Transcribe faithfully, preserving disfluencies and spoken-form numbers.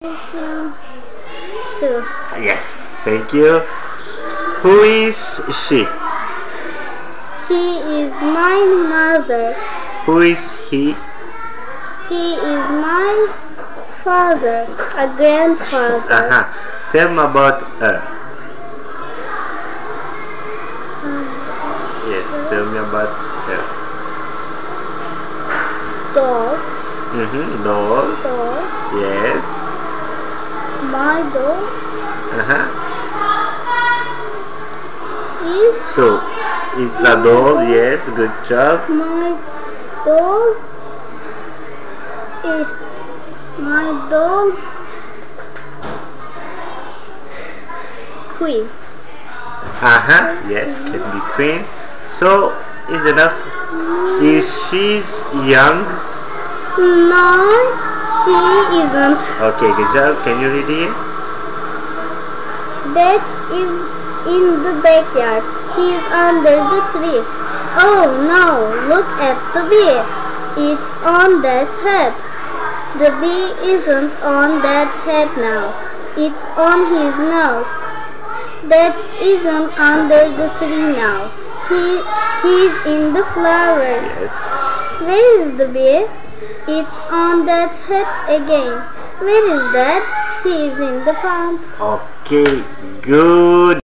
Two. Two. Yes, thank you. Who is she? She is my mother. Who is he? He is my father, a grandfather. Uh-huh. Tell me about her. Yes, tell me about her. Doll. Mm-hmm. Doll. Doll. Yes. My doll Uh-huh. is So, it's a doll. Yes, good job. my doll is my doll queen. Uh-huh. Yes, can be queen. So, is enough. Is she's young? No, she isn't. Okay, good job. Can you read it? That is in the backyard. He is under the tree. Oh no, look at the bee. It's on that head. The bee isn't on that head now. It's on his nose. That isn't under the tree now. He he's in the flowers. Yes. Where is the bee? It's on that head again. Where is that? He is in the pond. Okay, good.